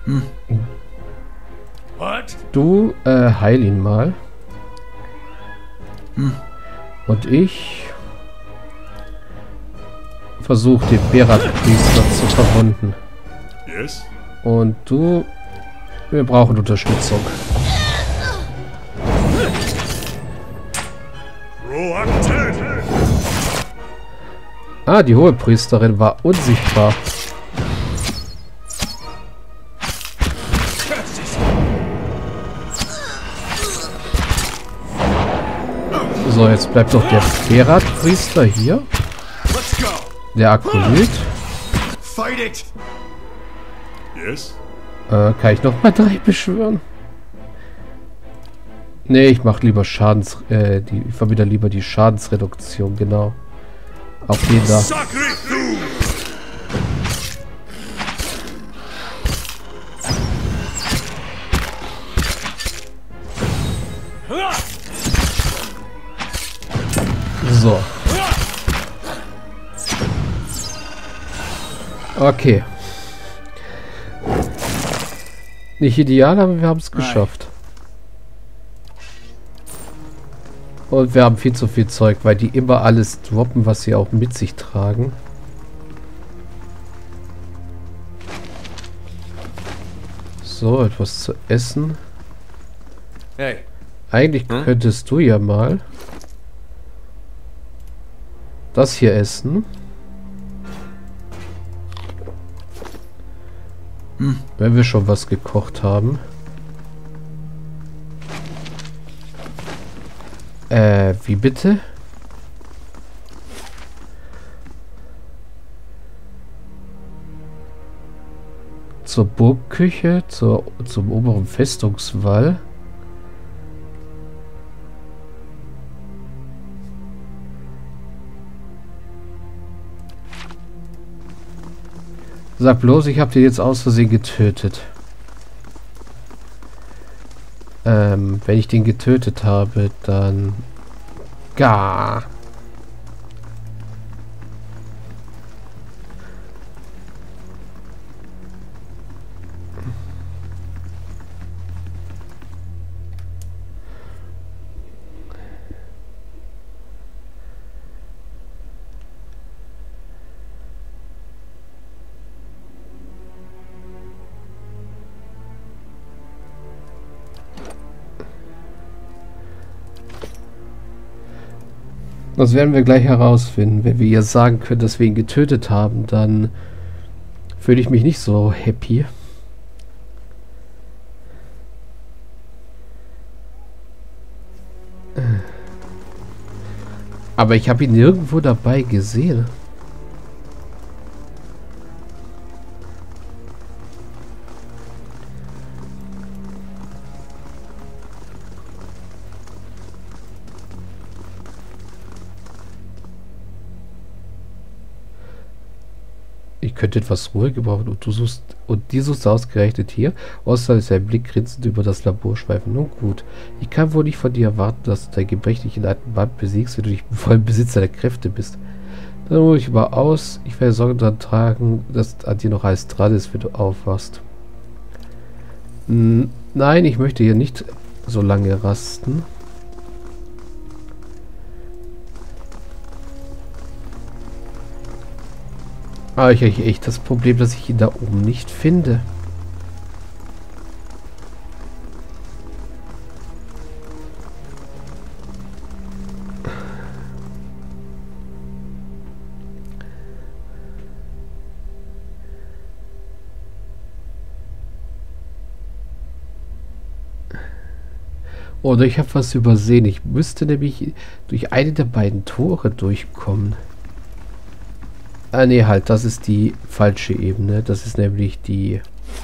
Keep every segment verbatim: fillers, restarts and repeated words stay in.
Hm. Du äh, heil ihn mal. Hm. Und ich versuche den Berat-Priester zu verwunden. Yes? Und du... Wir brauchen Unterstützung. Ah, die Hohepriesterin war unsichtbar. So, jetzt bleibt doch der Berat-Priester hier. Der Akolyt. Yes? Äh, kann ich noch mal drei beschwören? Nee, ich mach lieber Schadens... Äh, die, ich verbiete lieber die Schadensreduktion, genau. Auf den da. So. Okay. Nicht ideal, aber wir haben es geschafft. Und wir haben viel zu viel Zeug, weil die immer alles droppen, was sie auch mit sich tragen. So, etwas zu essen. Hey. Eigentlich Hm? könntest du ja mal das hier essen. Hm. Wenn wir schon was gekocht haben. Äh, wie bitte? Zur Burgküche, zur, zum oberen Festungswall. Sag bloß, ich habe dir jetzt aus Versehen getötet. Ähm, wenn ich den getötet habe, dann... Gar. Das werden wir gleich herausfinden. Wenn wir ihr sagen können, dass wir ihn getötet haben, dann fühle ich mich nicht so happy. Aber ich habe ihn nirgendwo dabei gesehen. Ich könnte etwas Ruhe gebrauchen und du suchst und die suchst ausgerechnet hier. Außer ist sein Blick grinsend über das Labor schweifen. Nun gut, ich kann wohl nicht von dir erwarten, dass du deinen gebrechlichen alten Mann besiegst, wenn du nicht im vollen Besitz deiner Kräfte bist. Dann hole ich mal aus. Ich werde Sorge daran tragen, dass an dir noch alles dran ist, wenn du aufwachst. N- Nein, ich möchte hier nicht so lange rasten. Aber ich habe echt das Problem, dass ich ihn da oben nicht finde. Oder ich habe was übersehen. Ich müsste nämlich durch eine der beiden Tore durchkommen. Ah ne, halt, das ist die falsche Ebene. Das ist nämlich die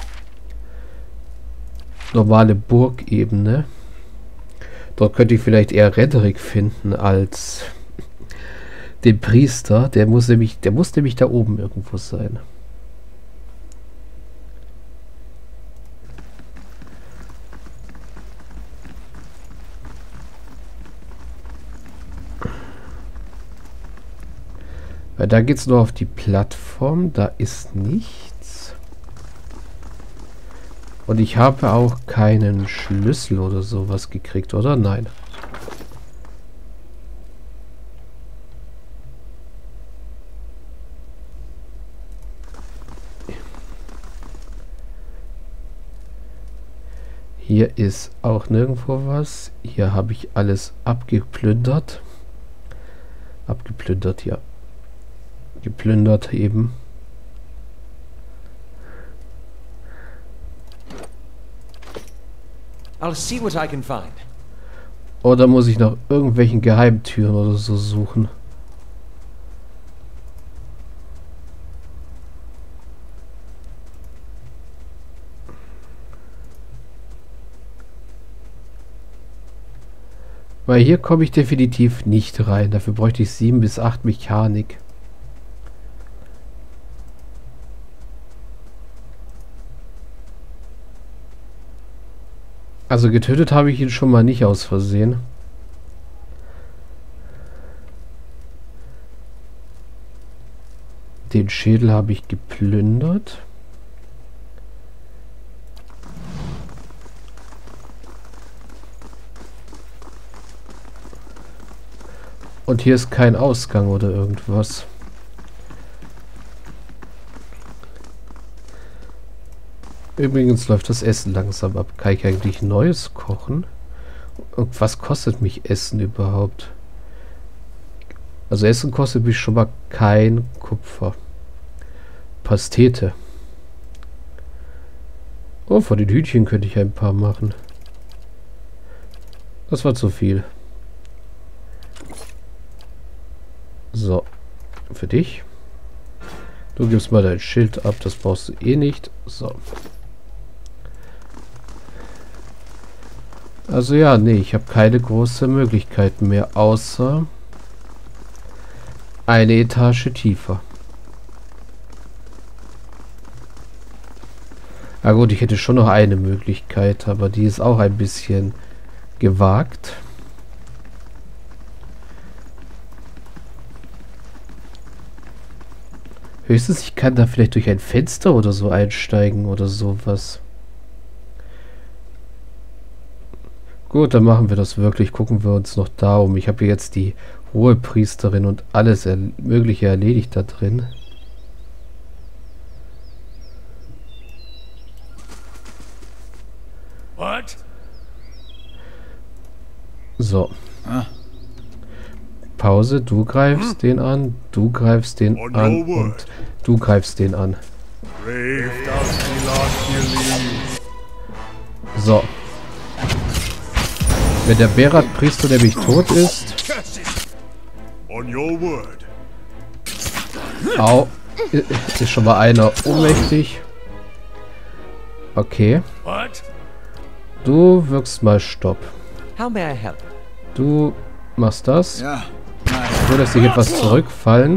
normale Burgebene. Dort könnte ich vielleicht eher Rederick finden als den Priester. Der muss nämlich, der muss nämlich da oben irgendwo sein. Weil da geht es nur auf die Plattform. Da ist nichts. Und ich habe auch keinen Schlüssel oder sowas gekriegt, oder? Nein. Hier ist auch nirgendwo was. Hier habe ich alles abgeplündert. Abgeplündert, ja. Geplündert eben. I'll see what I can find. Oder muss ich nach irgendwelchen Geheimtüren oder so suchen? Weil hier komme ich definitiv nicht rein. Dafür bräuchte ich sieben bis acht Mechanik. Also getötet habe ich ihn schon mal nicht aus Versehen. Den Schädel habe ich geplündert. Und hier ist kein Ausgang oder irgendwas. Übrigens läuft das Essen langsam ab. Kann ich eigentlich Neues kochen? Und was kostet mich Essen überhaupt? Also Essen kostet mich schon mal kein Kupfer. Pastete. Oh, von den Hühnchen könnte ich ein paar machen. Das war zu viel. So, für dich. Du gibst mal dein Schild ab, das brauchst du eh nicht. So. Also ja, nee, ich habe keine große Möglichkeit mehr, außer eine Etage tiefer. Na gut, ich hätte schon noch eine Möglichkeit, aber die ist auch ein bisschen gewagt. Höchstens, ich kann da vielleicht durch ein Fenster oder so einsteigen oder sowas. Gut, dann machen wir das wirklich. Gucken wir uns noch da um. Ich habe hier jetzt die Hohepriesterin und alles er Mögliche erledigt da drin. What? So. Ah. Pause, du greifst den an, du greifst den On an your word. und du greifst den an. Brave does the Lord believe. So. Wenn der Berat-Priester nämlich tot ist... On your word. Au. Ist schon mal einer ohnmächtig. Okay. What? Du wirkst mal Stopp. How may I help? Du machst das. Ja. So, lässt sich etwas zurückfallen.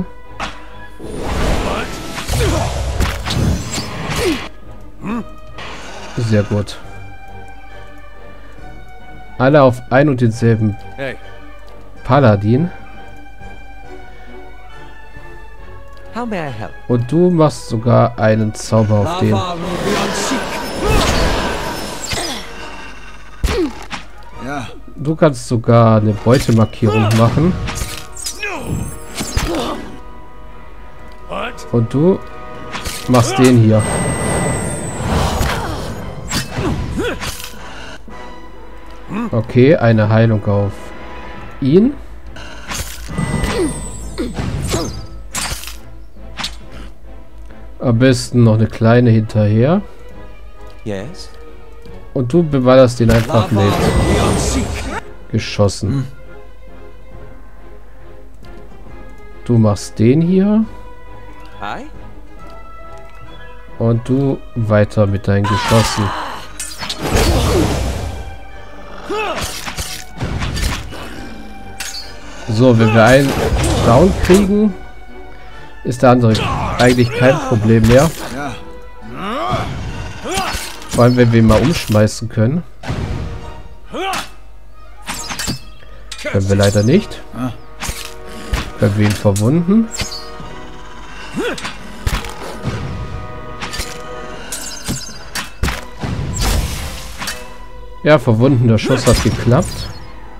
Sehr gut. Alle auf ein und denselben Hey. Paladin. How may I help? Und du machst sogar einen Zauber auf den. Ja. Du kannst sogar eine Beutemarkierung machen. What? Und du machst den hier. Okay, eine Heilung auf ihn. Am besten noch eine kleine hinterher. Yes. Und du beballerst ihn einfach mit geschossen. Du machst den hier. Hi. Und du weiter mit deinen Geschossen. So, wenn wir einen down kriegen, ist der andere eigentlich kein Problem mehr. Ja. Vor allem, wenn wir ihn mal umschmeißen können. Können wir leider nicht. Können wir ihn verwunden. Ja, verwundener Schuss hat geklappt.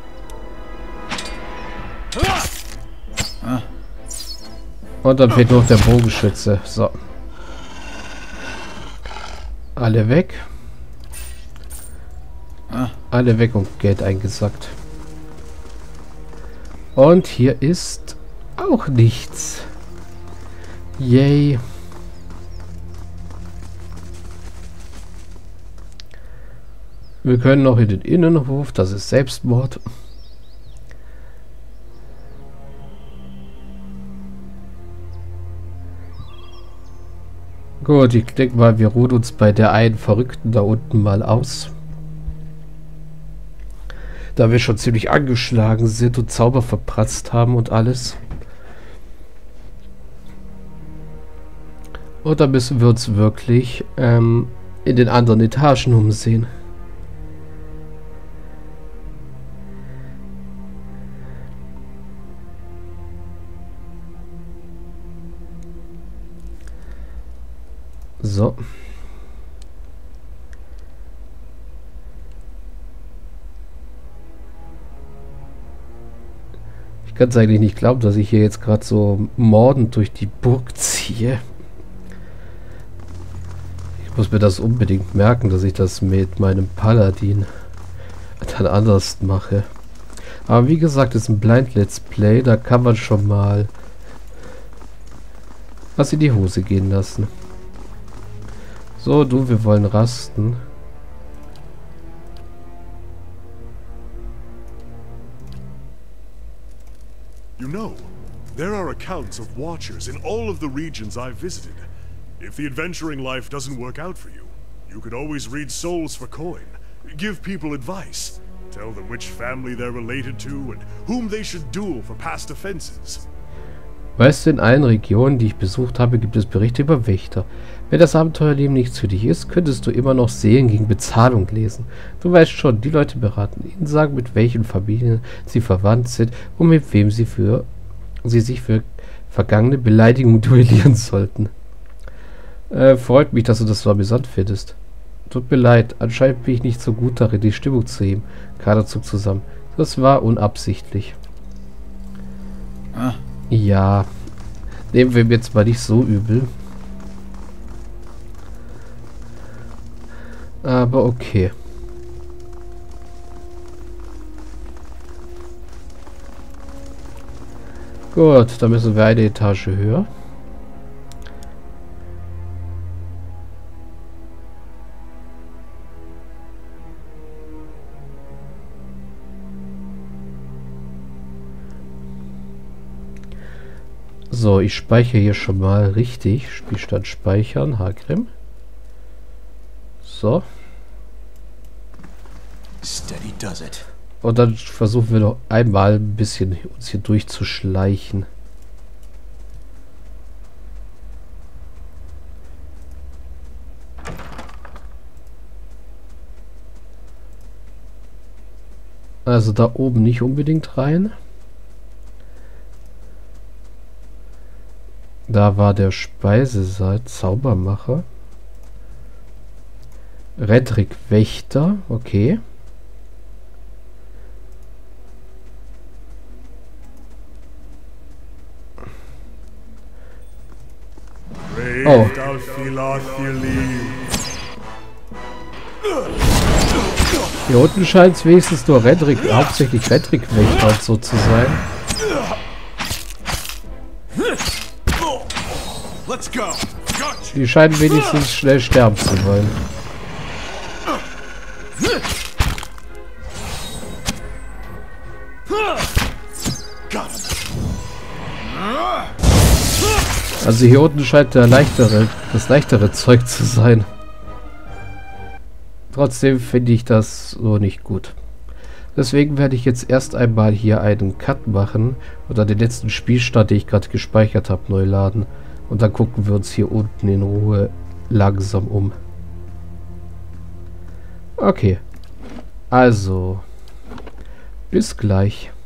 Und dann fehlt noch der Bogenschütze. So. Alle weg. Alle weg und Geld eingesackt. Und hier ist auch nichts. Yay. Wir können noch in den Innenhof. Das ist Selbstmord. Gut, ich denke mal, wir ruhen uns bei der einen Verrückten da unten mal aus. Da wir schon ziemlich angeschlagen sind und Zauber verpratzt haben und alles. Und da müssen wir uns wirklich ähm, in den anderen Etagen umsehen. So. Ich kann es eigentlich nicht glauben, dass ich hier jetzt gerade so mordend durch die Burg ziehe. Ich muss mir das unbedingt merken, dass ich das mit meinem Paladin dann anders mache. Aber wie gesagt, es ist ein Blind Let's Play, da kann man schon mal was in die Hose gehen lassen. So, du, wir wollen rasten. You know, there are accounts of Watchers in all of the regions I've visited. If the adventuring life doesn't work out for you, you could always read souls for coin, give people advice, tell them which family they're related to and whom they should duel for past offenses. Weißt du, in allen Regionen, die ich besucht habe, gibt es Berichte über Wächter. Wenn das Abenteuerleben nichts für dich ist, könntest du immer noch Seelen gegen Bezahlung lesen. Du weißt schon, die Leute beraten, ihnen sagen, mit welchen Familien sie verwandt sind und mit wem sie, für, sie sich für vergangene Beleidigungen duellieren sollten. Äh, freut mich, dass du das so amüsant findest. Tut mir leid, anscheinend bin ich nicht so gut darin, die Stimmung zu heben. Kader zog zusammen. Das war unabsichtlich. Ah. Ja, nehmen wir jetzt mal nicht so übel. Aber okay. Gut, dann müssen wir eine Etage höher. So, ich speichere hier schon mal richtig. Spielstand speichern, Hagrim. So. Steady does it. Und dann versuchen wir noch einmal ein bisschen uns hier durchzuschleichen. Also da oben nicht unbedingt rein. Da war der Speisesaal, Zaubermacher. Redrick Wächter, okay. Oh. Hier unten scheint es wenigstens nur Redrick, hauptsächlich Redrick Wächter so zu sein. Die scheinen wenigstens schnell sterben zu wollen. Also hier unten scheint der leichtere, das leichtere Zeug zu sein. Trotzdem finde ich das so nicht gut. Deswegen werde ich jetzt erst einmal hier einen Cut machen oder den letzten Spielstand, den ich gerade gespeichert habe, neu laden. Und dann gucken wir uns hier unten in Ruhe langsam um. Okay. Also. Bis gleich.